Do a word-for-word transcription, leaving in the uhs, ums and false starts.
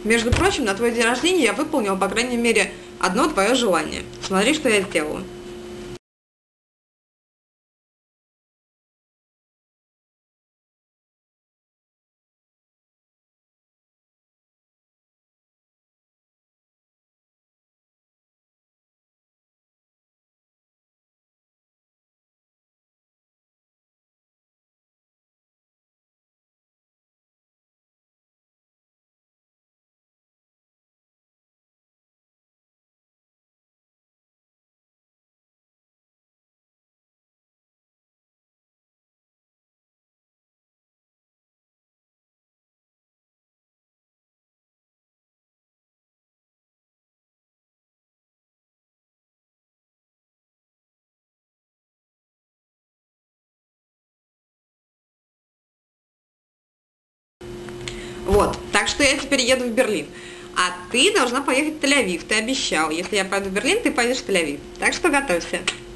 Между прочим, на твой день рождения я выполнил, по крайней мере, одно твое желание. Смотри, что я сделаю. Вот, так что я теперь еду в Берлин. А ты должна поехать в Тель-Авив, ты обещал. Если я пойду в Берлин, ты поедешь в Тель-Авив. Так что готовься.